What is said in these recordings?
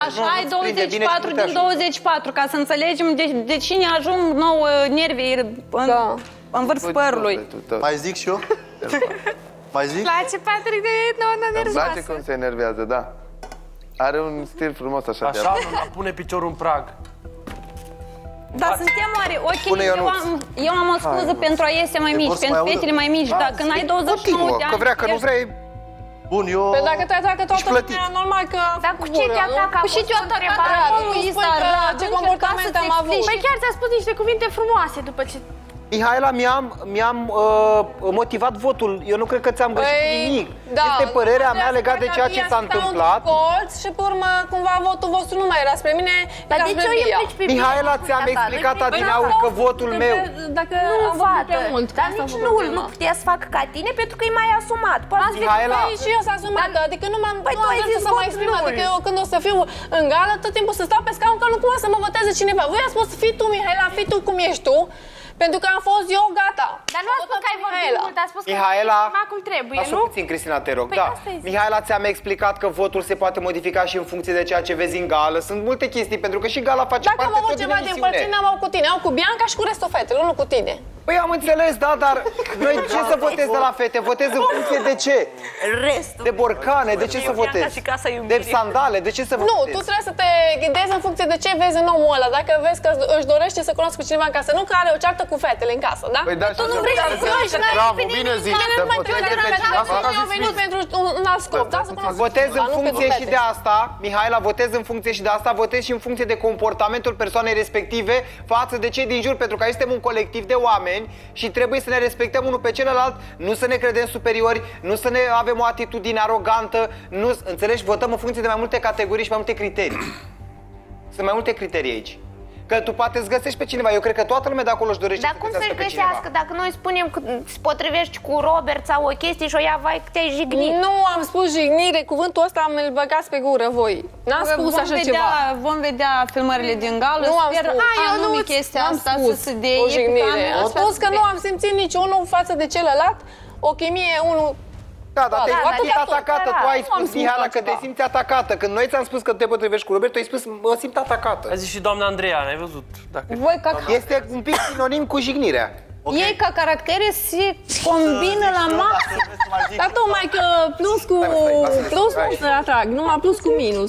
Așa ai 24 din 24, ca să înțelegem de cine ajung nouă nervii în vârf părului. Mai zic și eu? Mai zic? Place Patrick de nonna nervoasă. Îmi place cum se enervează, da. Are un stil frumos așa. Așa, nu pune piciorul în prag. Dar suntem oare, ok, eu am o scuză pentru a iese mai mici, pentru fetele mai mici, dar când ai 29 de ani... Că vrea, că nu vrei... Bun, eu... Păi dacă te atacă toată lumea, normal că... Dar cu ce te atacă? Cu ce te atacă? Omul ăsta rău, ce comportament am avut. Păi chiar ți-a spus niște cuvinte frumoase după ce... Mihaela, mi-am motivat votul. Eu nu cred că ți-am găsit nimic. Este părerea mea legat de ceea ce s-a întâmplat. Și pe urmă, cumva, votul vostru nu mai era spre mine, dar de ce o implici pe Mihaela, ți-am explicat adineauri că votul meu... Dacă nu, fată, dar nici nu putea să facă ca tine pentru că e mai asumat. Mihaela... Și eu s-a asumat, adică nu m-am să mă exprim, adică eu când o să fiu în gală, tot timpul să stau pe scaun, că nu cumva să mă voteze cineva. Voi ați spus, fii tu, Mihaela, fii tu cum ești tu. Pentru că am fost eu gata. Dar nu a spus că ai vorbit mult, a spus că Mihaela, cum trebuie, nu? Puțin, Cristina, te rog. Păi da. Mihaela, ți-am explicat că votul se poate modifica și în funcție de ceea ce vezi în gală. Sunt multe chestii, pentru că și gala face parte tot din emisiune. Dacă am avut ceva de împărțit, n-am avut cu tine, am cu Bianca și cu restul fetelor, nu cu tine. Păi am înțeles, da, dar noi ce să votez de la fete? Votez în funcție de ce? Restul. De borcane, de ce să votez? De sandale, de ce să votez? Nu, tu trebuie să te ghidezi în funcție de ce vezi în omul ăla. Dacă vezi că își dorește să cunoască cineva în casă, nu că are o ceartă cu fetele în casă, da? Păi da, tu nu vrei să cunoști, bravo, bine zis. Eu am venit pentru un alt scop, da? Votez în funcție și de asta, Mihaela, votez în funcție și de asta, votez și în funcție de comportamentul persoanei respective față de cei din jur, pentru că aici suntem un colectiv de oameni și trebuie să ne respectăm unul pe celălalt, nu să ne credem superiori, nu să ne avem o atitudine arogantă, nu, înțelegi? Votăm în funcție de mai multe categorii și mai multe criterii. Sunt mai multe criterii aici. Că tu poate îți găsești pe cineva. Eu cred că toată lumea de acolo își dorește să găsească pe cineva. Dar cum să-și găsească? Dacă noi spunem că se potrivești cu Robert sau o chestie și o ia, vai, că te-ai jignit. Nu am spus jignire, cuvântul ăsta îl băgați pe gură voi. N-am spus așa ceva. Vom vedea filmările din gală. Nu am sper anume chestia asta să se dea o jignire. Am spus că nu am simțit niciunul față de celălalt. O chimie, unul... Da, dar te-ai simțit atacată. Tu ai spus, Mihaela, că te simți atacată. Când noi ți-am spus că te potrivești cu Robert, tu ai spus, mă simt atacată. A zis și doamna Andreea, n-ai văzut? Este un pic sinonim cu jignirea. Ei ca caractere se combină la maxim. Dar tocmai că plus nu se atrag, numai plus cu minus.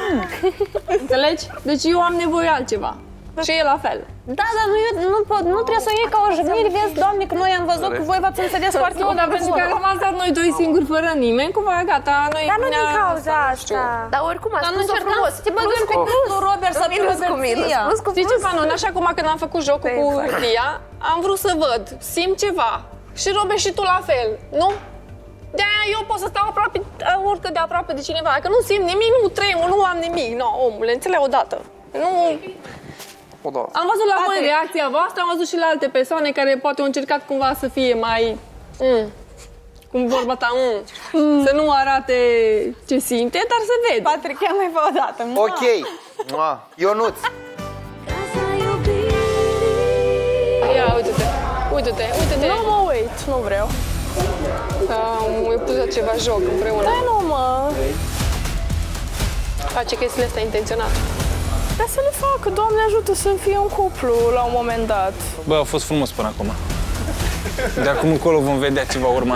Înțelegi? Deci eu am nevoie altceva. Și e la fel. Da, dar nu trebuie să o iei ca o jignire. Vezi, Doamne, că noi am văzut că voi v-ați înțeles foarte mult. Nu, dar pentru că am rămas noi doi singuri fără nimeni, cumva gata, noi... Dar nu din cauza asta. Dar oricum a spus-o frumos. Să te băgăm pe cu Robert să minus cu minus. Știi ce, Panon? Așa cum când am făcut jocul cu Lia, am vrut să văd, simt ceva. Și Robert și tu la fel, nu? De-aia eu pot să stau aproape, oricât de aproape de cineva. Dacă nu simt nimic, nu tremur, nu am nimic. No, omule, înțeleg odată. Nu... Am văzut la voi reacția voastră, am văzut și la alte persoane care poate au încercat cumva să fie mai... cum vorba ta, să nu arate ce simte, dar să vede. Patrick, ia mai fă o dată. Ok. Ionuț. Ia, uite-te, uite-te, uite-te. Nu mă uit, nu vreau. Am pus ceva joc împreună. Da, nu mă. Face chestiile astea intenționat. Dar să le facă, Doamne ajută să fie un cuplu la un moment dat. Bă, a fost frumos până acum. De acum încolo vom vedea ce va urma.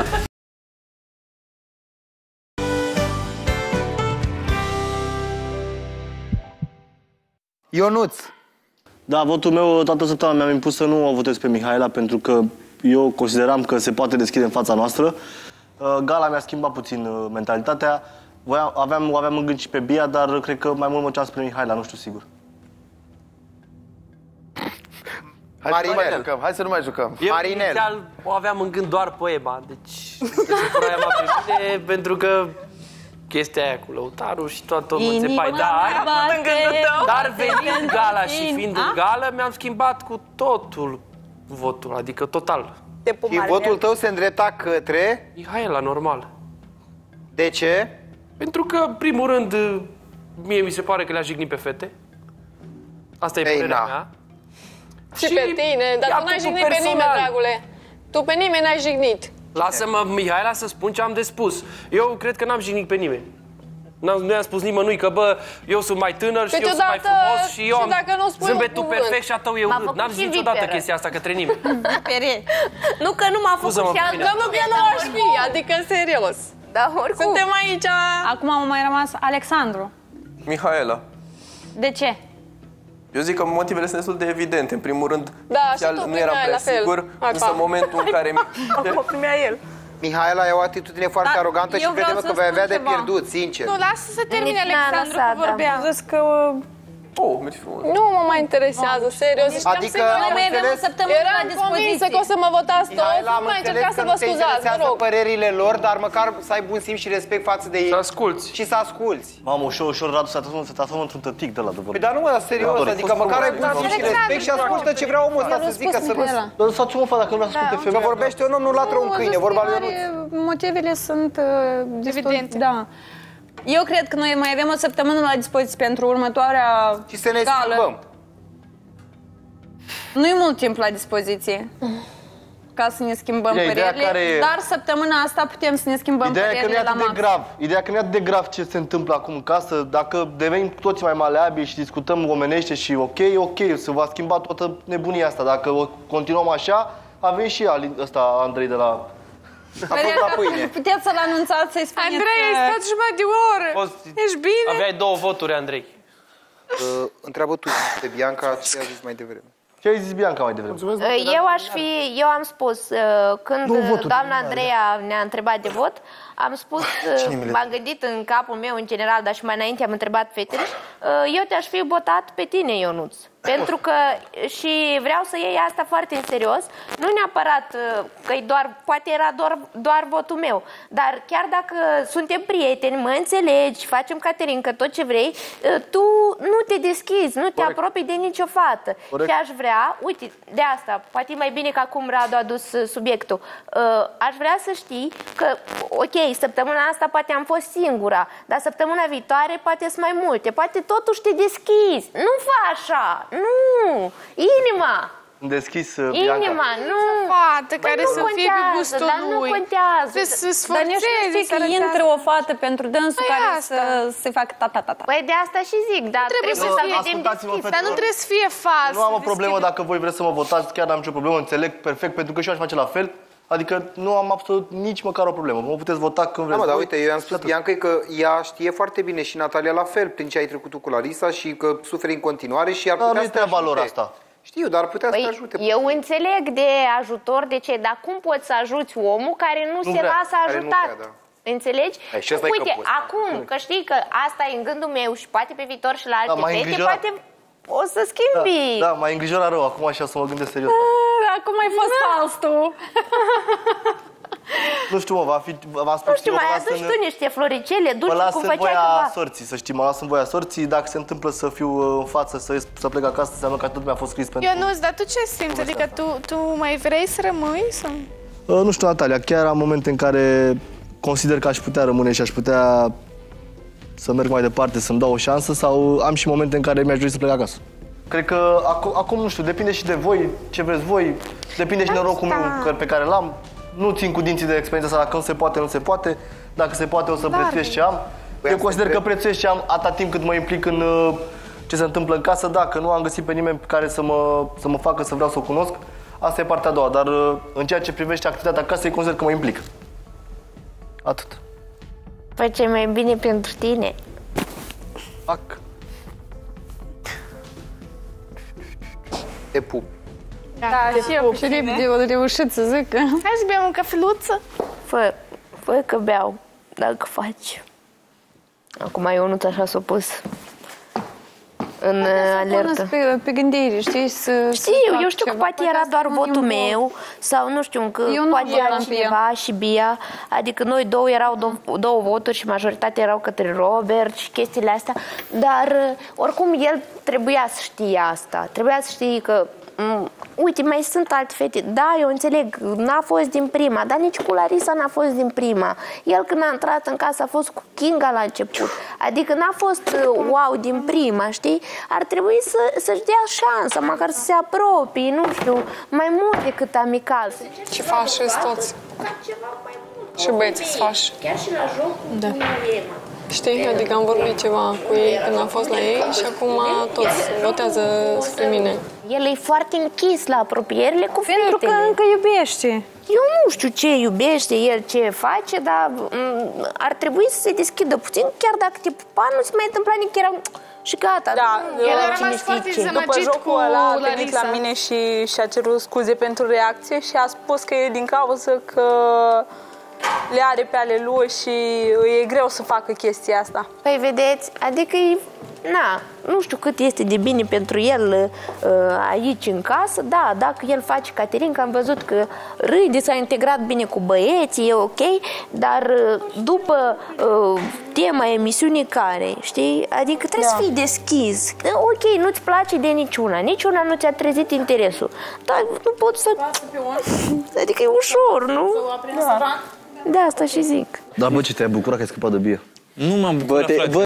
Ionuț. Da, votul meu toată săptămâna mi-am impus să nu o votez pe Mihaela pentru că eu consideram că se poate deschide în fața noastră. Gala mi-a schimbat puțin mentalitatea. Aveam în gând și pe Bia, dar cred că mai mult mă ceam spre Mihaela, nu știu sigur. Hai să nu mai jucăm. Eu inițial o aveam în gând doar pe Ema, deci aia m-a primit pentru că chestia aia cu lăutarul și toată mă înțepai. Dar venind gala și fiind în gală, mi-am schimbat cu totul votul, adică total. Și votul tău se îndrepta către? Mihaela, normal. De ce? Pentru că, în primul rând, mie mi se pare că le-a jignit pe fete. Asta e părerea mea. Și pe tine, dar tu n-ai jignit pe nimeni, dragule. Tu pe nimeni n-ai jignit. Lasă-mă, Mihaela, să spun ce am de spus. Eu cred că n-am jignit pe nimeni. Nu i-am spus nimănui că, bă, eu sunt mai tânăr și eu sunt mai frumos și eu am zâmbetul perfect și a tău e urât. N-am zis niciodată chestia asta către nimeni. Nu că nu m-a făcut și altă. Nu că nu aș fi, adică serios. Da, oricum. Suntem aici. Acum a mai rămas Alexandru. Mihaela. De ce? Eu zic că motivele sunt destul de evidente. În primul rând, nu eram prea sigur, însă în momentul în care... Acum primea el. Mihaela e o atitudine foarte arogantă și vedem că vei avea de pierdut, sincer. Nu, lasă să termine Alexandru că vorbea. Zis că... mergi frumos. Nu mă mai interesează, serios. Adică am înțeles... Eram convinsă că o să mă votați toți, nu mai încercați să vă scuzați, vă rog. Părerile lor, dar măcar să ai bun simț și respect față de ei. Să asculți. Și să asculți. Mamă, ușor, Radu, se transformă într-un tătic de la după. Păi dar nu, dar serios, adică măcar ai bun simț și respect și ascultă ce vrea omul ăsta să zică, să nu... Dar lăsați-mă, fă, dacă nu vrea să asculte femeia. Că vorbește un om, nu latră un câine, vorba lui Ionuț. Motivele sunt evidente. Da. Eu cred că noi mai avem o săptămână la dispoziție pentru următoarea și să ne gală. schimbăm. Nu-i mult timp la dispoziție ca să ne schimbăm părerile, dar săptămâna asta putem să ne schimbăm părerile la maxim. Ideea că nu e atât de grav ce se întâmplă acum în casă, dacă devenim toți mai maleabili și discutăm omenește și ok, se va schimba toată nebunia asta. Dacă o continuăm așa, avem și ăsta Andrei de la... Puteți să-l anunțați, să-i spuneți... Andrei, ai stat jumătate de oră. Ești bine? Aveai 2 voturi, Andrei. Întreabă tu pe Bianca ce a zis mai devreme. Ce ai zis Bianca mai devreme? Eu am spus, când doamna Andreea ne-a întrebat de vot, am spus, m-am gândit în capul meu în general, dar și mai înainte am întrebat fetele, eu te-aș fi votat pe tine, Ionuț. Pentru că, și vreau să iei asta foarte în serios, nu neapărat că poate era doar votul meu, dar chiar dacă suntem prieteni, mă înțelegi, facem caterincă, tot ce vrei, tu nu te deschizi, nu te apropii de nicio fată. Și aș vrea, uite, de asta, poate mai bine că acum Radu a dus subiectul, aș vrea să știi că, ok, săptămâna asta poate am fost singura, dar săptămâna viitoare poate sunt mai multe, poate totuși te deschizi, nu fă așa, nu, inima. Deschis, Bianca. Inima, nu. Fată care să fie pe gustul lui. Dar nu contează. Dar nu știi că intră o fată pentru dânsul care să se facă ta-ta-ta-ta. Păi de asta și zic, dar trebuie să vedem deschis. Dar nu trebuie să fie fals. Nu am o problemă dacă voi vreți să mă votați, chiar n-am nicio problemă, înțeleg perfect, pentru că și eu aș face la fel. Adică nu am absolut nici măcar o problemă. Mă puteți vota când vreți. Da, dar uite, eu am spus Bianca că ea știe foarte bine și Natalia la fel, prin ce ai trecut tu cu Larisa și că suferi în continuare și ar putea să te ajute. Asta. Știu, dar ar putea să te ajute. Eu înțeleg de ajutor, de ce, dar cum poți să ajuți omul care nu se lasă ajutat? Înțelegi? Uite, acum, că știi că asta e în gândul meu și poate pe viitor și la alte fete, poate o să schimbi. Da, mai îngrijora rău, acum așa să mă gândesc serios. Acum ai fost fals tu. Nu știu, mă, v-am spus. Nu știu, mai adus tu niște floricele dulci cum făceai voia sorții, să știi, mă las în voia sorții. Dacă se întâmplă să fiu în față, să plec acasă, înseamnă că atât mi-a fost scris pentru... Ionuț, dar tu ce simți? Adică tu mai vrei să rămâi? Sau? Nu știu, Natalia, chiar am momente în care consider că aș putea rămâne și aș putea să merg mai departe, să-mi dau o șansă, sau am și momente în care mi-aș dori să plec acasă. Cred că acum, nu știu, depinde și de voi, ce vreți voi, depinde și de norocul meu pe care l-am. Nu țin cu dinții de experiența asta, dacă nu se poate, nu se poate. Dacă se poate, o să prețuiesc ce am. Eu consider că prețuiesc ce am atâta timp cât mă implic în ce se întâmplă în casă. Dacă nu am găsit pe nimeni care să mă facă să vreau să o cunosc, asta e partea a doua. Dar în ceea ce privește activitatea casei, consider că mă implic. Atât. Păi ce mai bine pentru tine. Fac. Te pup. Da, și eu. Și repede o reușit să zic că... Hai să bem o cafeluță? Fă că beau, dacă faci. Acum eu nu așa s-o pus în alertă. Pe gândire, știi? Eu știu că poate era doar votul meu sau nu știu, că poate era cineva și Bia. Adică noi două erau două voturi și majoritatea erau către Robert și chestiile astea. Dar oricum el trebuia să știe asta. Trebuia să știe că uite, mai sunt alte fete. Da, eu înțeleg, n-a fost din prima, dar nici cu Larisa n-a fost din prima. El când a intrat în casă a fost cu Kinga la început. Adică n-a fost wow din prima, știi? Ar trebui să-și dea șansa, măcar să se apropie, nu știu, mai mult decât amical. Și fași toți. Și băieții să faci. Chiar și la joc, da. Știi? Adică am vorbit ceva cu ei când am fost la ei și acum toți votează spre mine. El e foarte închis la apropierile cu fetele. Pentru că încă iubește. Eu nu știu ce iubește el, ce face, dar ar trebui să se deschidă puțin, chiar dacă te pupa, nu se mai întâmpla nici chiar și gata. Da, el a rămas foarte după jocul ăla a venit la mine și a cerut scuze pentru reacție și a spus că e din cauză că le are pe ale lui și e greu să facă chestia asta. Păi vedeți, adică e, nu știu cât este de bine pentru el aici în casă, da, dacă el face catering, că am văzut că râde, s-a integrat bine cu băieții, e ok, dar după tema emisiunii care, știi, adică trebuie să fii deschis. Ok, nu-ți place de niciuna nu ți-a trezit interesul, dar nu poți să... Adică e ușor, nu? Da, asta și zic. Da, bă, ce te-ai bucurat că ai scăpat de bie? Nu m-am bucurat, frate.